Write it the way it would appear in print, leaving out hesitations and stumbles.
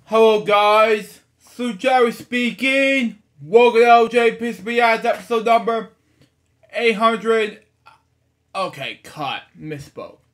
Hello guys, Jerry speaking. Welcome to LJPCBM episode number 800. Okay, cut. Misspoke.